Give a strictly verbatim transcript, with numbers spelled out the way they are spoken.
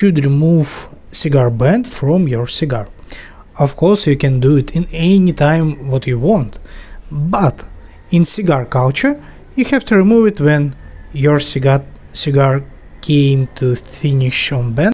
should remove cigar band from your cigar. Of course, you can do it in any time what you want, but in cigar culture, you have to remove it when your cigar cigar came to finish on band.